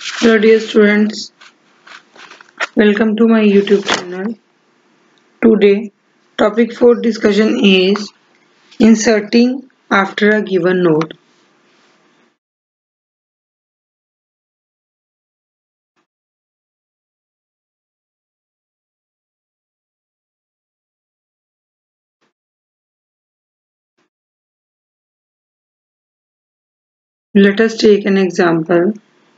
Hello dear students, welcome to my YouTube channel. Today topic for discussion is inserting after a given node. Let us take an example.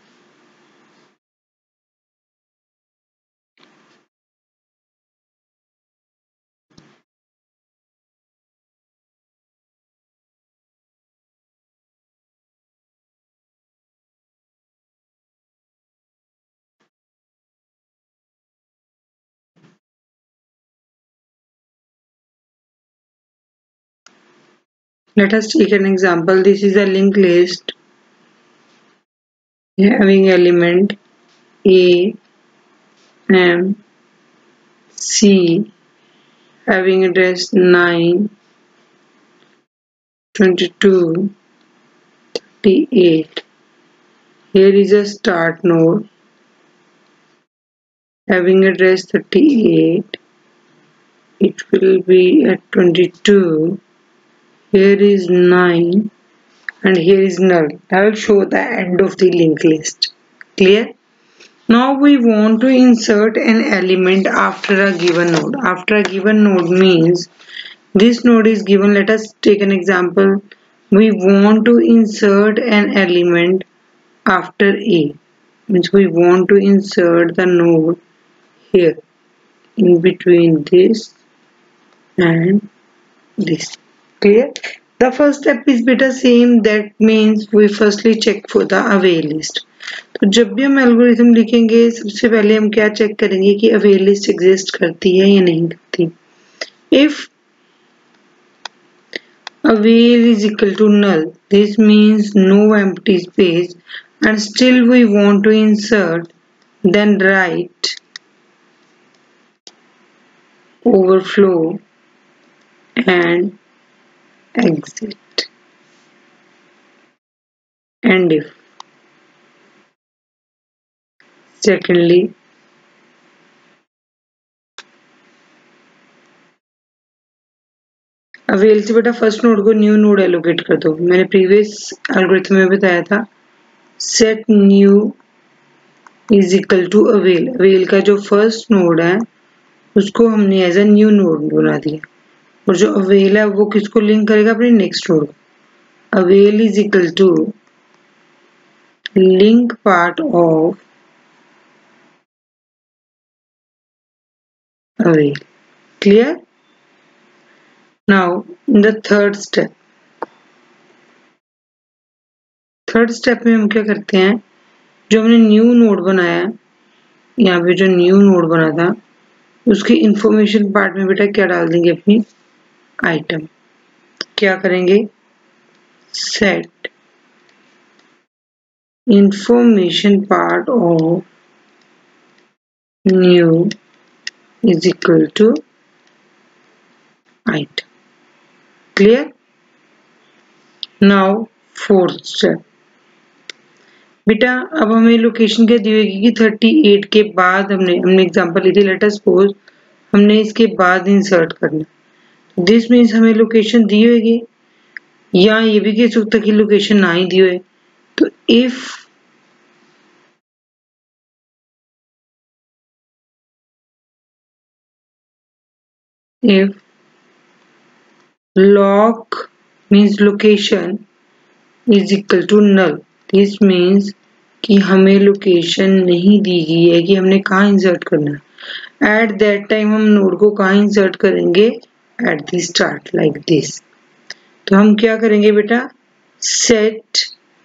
This is a linked list having element A, M, C having address 9, 22, 38. Here is a start node having address 38. It will be at 22. Here is 9 and here is null. I will show the end of the linked list. Clear? Now we want to insert an element after a given node. After a given node means this node is given. Let us take an example. We want to insert an element after A. Means we want to insert the node here in between this and this. Clear? The first step is beta same. That means we firstly check for the away list. तो जब भी हम algorithm लिखेंगे सबसे पहले हम क्या check करेंगे कि अवे लिस्ट एग्जिस्ट करती है या नहीं करती. If avail is equal to null, this means no empty space and still we want to insert, then write overflow and exit and if. Secondly, avail से बेटा फर्स्ट नोड को new node allocate कर दो. मैंने previous algorithm में बताया था set new is equal to avail. Avail का जो फर्स्ट नोड है उसको हमने एज अ न्यू नोड बना दिया और जो अवेल है वो किसको लिंक करेगा अपने next node. Avail is equal to link part of avail. Clear? Now in the third step में हम क्या करते हैं, जो हमने न्यू नोड बनाया, यहाँ पे जो न्यू नोड बना था उसके इंफॉर्मेशन पार्ट में बेटा क्या डाल देंगे अपनी आइटम. क्या करेंगे, set information part of new is equal to item. Clear? Now fourth step. बेटा अब हमें लोकेशन क्या दी होगी कि 38 के बाद हमने एग्जांपल ली थी. लेट अस सपोज हमने इसके बाद इंसर्ट करना. दिस मीन्स हमें लोकेशन दी होगी या ये भी कह सकता कि लोकेशन ना ही दी हो. तो if log means location is equal to null, this means कि हमें लोकेशन नहीं दी गई है कि हमने कहाँ इंसर्ट करना है. एट दैट टाइम हम नोड को कहाँ इंसर्ट करेंगे, at the start like this. तो हम क्या करेंगे बेटा, set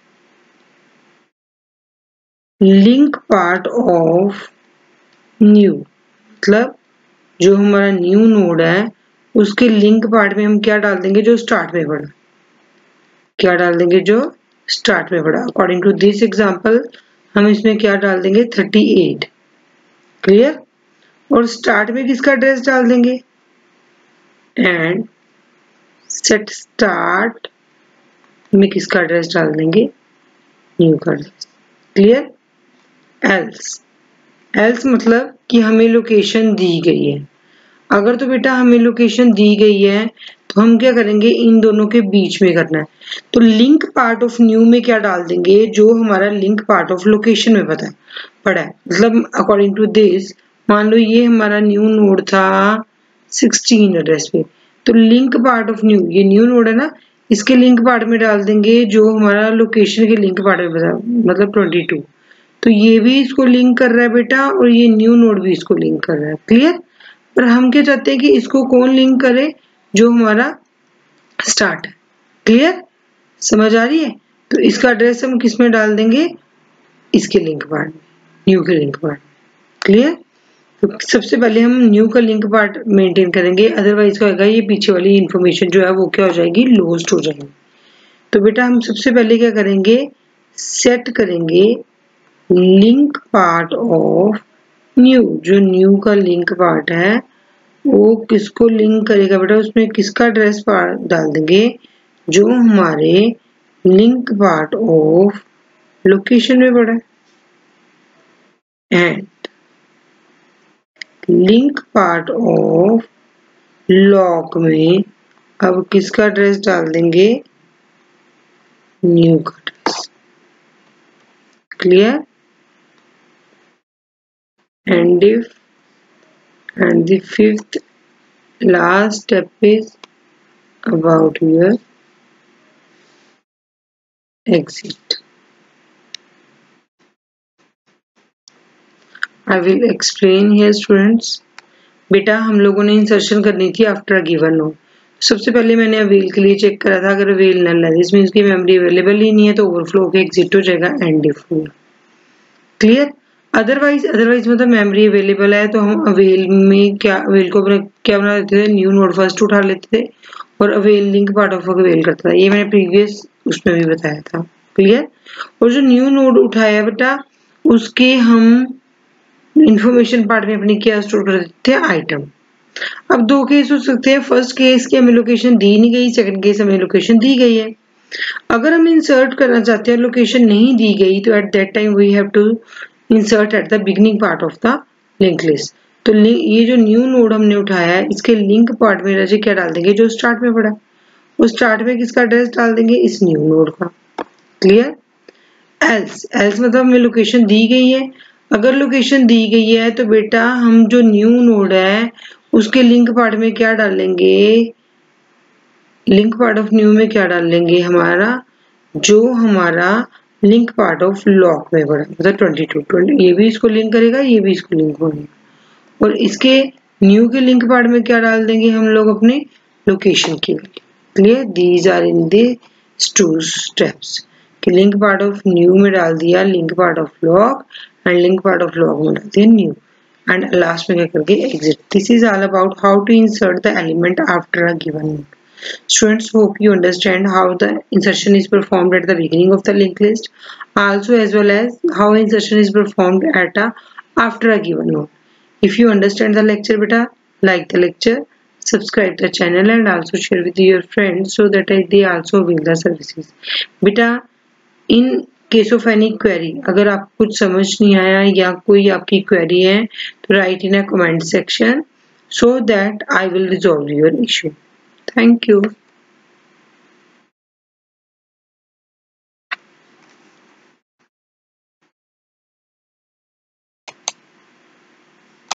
link part of new. मतलब जो हमारा न्यू नोड है उसके लिंक पार्ट में हम क्या डाल देंगे, जो स्टार्ट में पड़ा. क्या डाल देंगे, जो स्टार्ट में पड़ा. अकॉर्डिंग टू दिस एग्जांपल हम इसमें क्या डाल देंगे, 38. क्लियर? और स्टार्ट में किसका एड्रेस डाल देंगे, एंड सेट स्टार्ट में किसका एड्रेस डाल देंगे, न्यू का एड्रेस. क्लियर? एल्स मतलब कि हमें लोकेशन दी गई है। अगर तो बेटा हमें लोकेशन दी गई है तो हम क्या करेंगे, इन दोनों के बीच में करना है। तो लिंक पार्ट ऑफ न्यू में क्या डाल देंगे, जो हमारा लिंक पार्ट ऑफ लोकेशन में पड़ा है। मतलब अकॉर्डिंग टू दिस, मान लो ये हमारा न्यू नोड था 16 एड्रेस पे, तो लिंक पार्ट ऑफ न्यू, ये न्यू नोड है ना, इसके लिंक पार्ट में डाल देंगे जो हमारा लोकेशन के लिंक पार्ट में मतलब 22। तो ये भी इसको लिंक कर रहा है बेटा, और ये न्यू नोड भी इसको लिंक कर रहा है। क्लियर? पर हम क्या चाहते हैं कि इसको कौन लिंक करे, जो हमारा स्टार्ट है। क्लियर? समझ आ रही है? तो इसका एड्रेस हम किस में डाल देंगे, इसके लिंक पार्ट में, न्यू के लिंक पार्ट में। क्लियर? तो सबसे पहले हम न्यू का लिंक पार्ट मेंटेन करेंगे, अदरवाइज क्या होगा, ये पीछे वाली इंफॉर्मेशन जो है वो क्या हो जाएगी, लॉस्ट हो जाएगी। तो बेटा हम सबसे पहले क्या करेंगे, सेट करेंगे लिंक पार्ट ऑफ न्यू। जो न्यू का लिंक पार्ट है वो किसको लिंक करेगा बेटा, उसमें किसका एड्रेस डाल देंगे, जो हमारे लिंक पार्ट ऑफ लोकेशन में पड़ा है। And link part of log में अब किसका एड्रेस डाल देंगे, न्यू का address. Clear? and the fifth last step is about your exit. I will explain here students. बेटा हम लोगों ने इंसर्शन करनी थी आफ्टर अ गिवन नोड। सबसे पहले मैंने अवेल के लिए चेक करा था, अगर अवेल नल है दिस मींस की मेमोरी अवेलेबल ही नहीं है तो ओवरफ्लो होकर एग्जिट हो जाएगा and if full. Clear? Otherwise मतलब मेमोरी अवेलेबल है तो हम अवेल में क्या, अवेल को क्या बना देते थे, न्यू नोड फर्स्ट उठा लेते थे और avail link part of avail करता था। ये मैंने प्रीवियस उसमें भी बताया था। क्लियर? और जो न्यू नोड उठाया बेटा उसके हम इंफॉर्मेशन पार्ट में अपनी क्या स्टोर कर देते थे, आइटम। अब दो केस हो सकते हैं, फर्स्ट केस की हमें लोकेशन दी नहीं गई, सेकंड केस हमें लोकेशन दी गई है। अगर हम इंसर्ट करना चाहते हैं लोकेशन नहीं दी गई तो at that time we have to insert at the beginning part of the link list. तो ये जो न्यू नोड हमने उठाया है इसके लिंक पार्ट में रजे क्या डाल देंगे, जो स्टार्ट में पड़ा है उस स्टार्ट में किसका एड्रेस डाल देंगे, इस न्यू नोड का। क्लियर? एल्स मतलब हमें लोकेशन दी गई है। अगर लोकेशन दी गई है तो बेटा हम जो न्यू नोड है उसके लिंक पार्ट में क्या डालेंगे, लिंक पार्ट ऑफ न्यू में क्या डालेंगे, हमारा जो हमारा लिंक पार्ट ऑफ लॉक में पड़ा मतलब 22, ये भी इसको लिंक करेगा, ये भी इसको लिंक करेगा। और इसके न्यू के लिंक पार्ट में क्या डाल देंगे हम लोग, अपने लोकेशन की value. Clear? These are in this two steps कि लिंक पार्ट ऑफ न्यू में डाल दिया link part of lock and link part of lock में डाल दिया न्यू एंड लास्ट में क्या करके exit. This is all about how to insert the element after a given node. Students, hope you understand how the insertion is performed at the beginning of the linked list, also as well as how insertion is performed at after a given node. If you understand the lecture, beta, like the lecture, subscribe the channel and also share with your friends so that they also avail the services. Beta, in case of any query, अगर आपको कुछ समझ नहीं आया या कोई आपकी query है तो write in a comment section so that I will resolve your issue. Thank you.